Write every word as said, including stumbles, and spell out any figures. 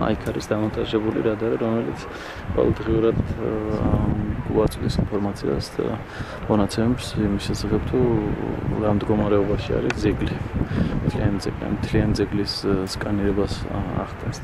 იქ არის დამონტაჟებული რადარი, რომელიც ყოველდღიურად გვაწვდის ინფორმაციას და მონაცემებს იმის შესახებ, თუ რა მდგომარეობაში არის ძეგლი. მთლიანი ძეგლის სკანირებას ახდენს.